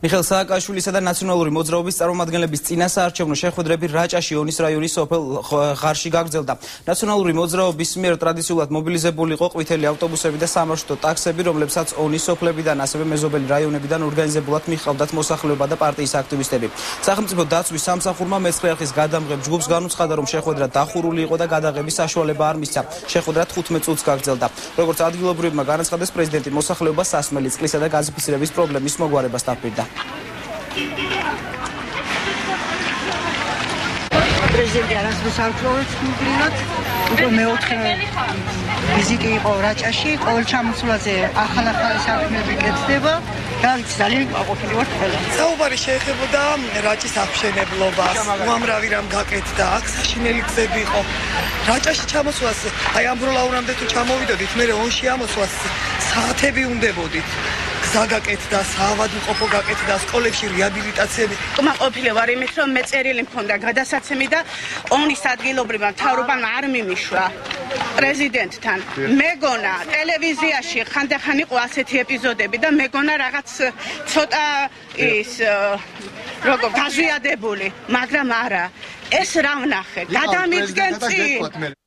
მიხეილ სააკაშვილისა და ნაციონალური მოძრაობის წარმომადგენლების წინასაარჩევნო შეხვედრები რაჭაში ონის რაიონის სოფელ ღარში გაგრძელდა. ნაციონალური მოძრაობის მიერ ტრადიციულად მობილიზებული იყო ყვითელი ავტობუსები და სამარშრუტო ტაქსები, რომლებსაც ონის სოფლებიდან, ასევე მეზობელი რაიონებიდან ორგანიზებულად მიჰყავდათ მოსახლეობა და პარტიის აქტივისტები. სახელმწიფო დაცვის სამსახურმა მეცხრე არხის გადამღებ ჯგუფს განუცხადა, რომ შეხვედრა დახურული იყო და გადაღების საშუალება არ მისცა. შეხვედრა 15 წუთს გაგრძელდა. როგორც ადგილობრივებმა განაცხადეს, პრეზიდენტი მოსახლეობას სასმელი წყლისა და გაზიფიცირების პრობლემის მოგვარებას დაფირდა. პრეზიდენტი არასდროს არ ფლორებს მიგრინოთ, უკვე მეოთხე ვიზიტი იყო რაჭაში, ყოველ ჩამოსვლაზე ახალ-ახალი საქმეები კეთდება და ძალიან გაყოფილი ვართ ყველა. საუბარი შეეხებოდა რაჭის აღმშენებლობას, უამრავი რამ გაკეთდა, აქ საშინელი გზები იყო. რაჭაში ჩამოსვლას, აი ამ ბროლაურამდე თუ ჩამოვიდოდით, მერე ონში ამოსვლას საათები უნდებოდით. გზა გაკეთდა, საავადმყოფო გაკეთდა, სკოლებში რეაბილიტაციები. კმაყოფილი ვარ იმით, რომ მე წერილი მქონდა გადასაცემი და ონის ადგილობრივმა მთავრობამ არ მიმიშვა პრეზიდენტთან. მეგონა ტელევიზიაში ხანდახან იყო ასეთი ეპიზოდები და მეგონა რაღაც ცოტა ის როგორ გაზვიადებული, მაგრამ არა. ეს რა ვნახე? გადამიდგენ წინ.